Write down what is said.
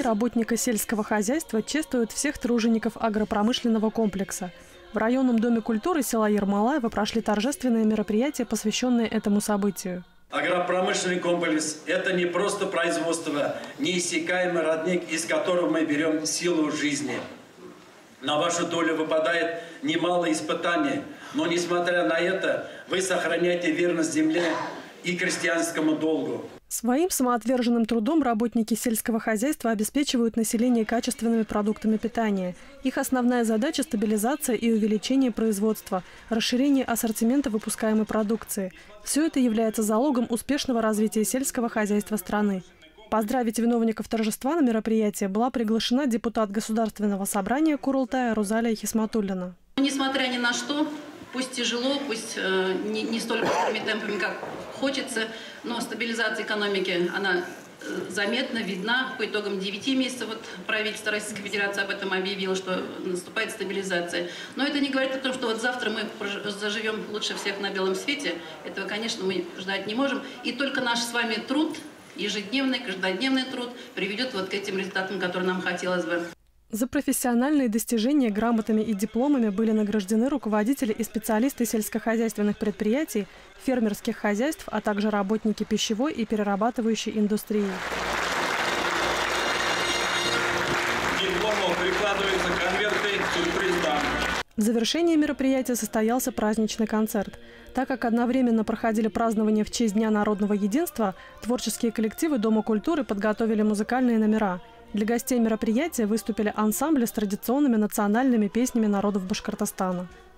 работника сельского хозяйства чествуют всех тружеников агропромышленного комплекса. В районном доме культуры села Ермолаево прошли торжественные мероприятия, посвященные этому событию. Агропромышленный комплекс – это не просто производство, неиссякаемый родник, из которого мы берем силу жизни. На вашу долю выпадает немало испытаний, но несмотря на это, вы сохраняете верность земле и крестьянскому долгу. Своим самоотверженным трудом работники сельского хозяйства обеспечивают население качественными продуктами питания. Их основная задача – стабилизация и увеличение производства, расширение ассортимента выпускаемой продукции. Все это является залогом успешного развития сельского хозяйства страны. Поздравить виновников торжества на мероприятие была приглашена депутат Государственного собрания Курултая Розалия Хисматуллина. Несмотря ни на что, пусть тяжело, пусть не столь быстрыми темпами, как хочется, но стабилизация экономики, она заметно видна. По итогам 9 месяцев правительство Российской Федерации об этом объявило, что наступает стабилизация. Но это не говорит о том, что вот завтра мы заживем лучше всех на белом свете. Этого, конечно, мы ждать не можем. И только наш с вами труд, ежедневный, каждодневный труд приведет вот к этим результатам, которые нам хотелось бы. За профессиональные достижения грамотами и дипломами были награждены руководители и специалисты сельскохозяйственных предприятий, фермерских хозяйств, а также работники пищевой и перерабатывающей индустрии. К диплому прикладываются конверты сюрприз-дам. В завершении мероприятия состоялся праздничный концерт. Так как одновременно проходили празднования в честь Дня народного единства, творческие коллективы Дома культуры подготовили музыкальные номера. Для гостей мероприятия выступили ансамбли с традиционными национальными песнями народов Башкортостана.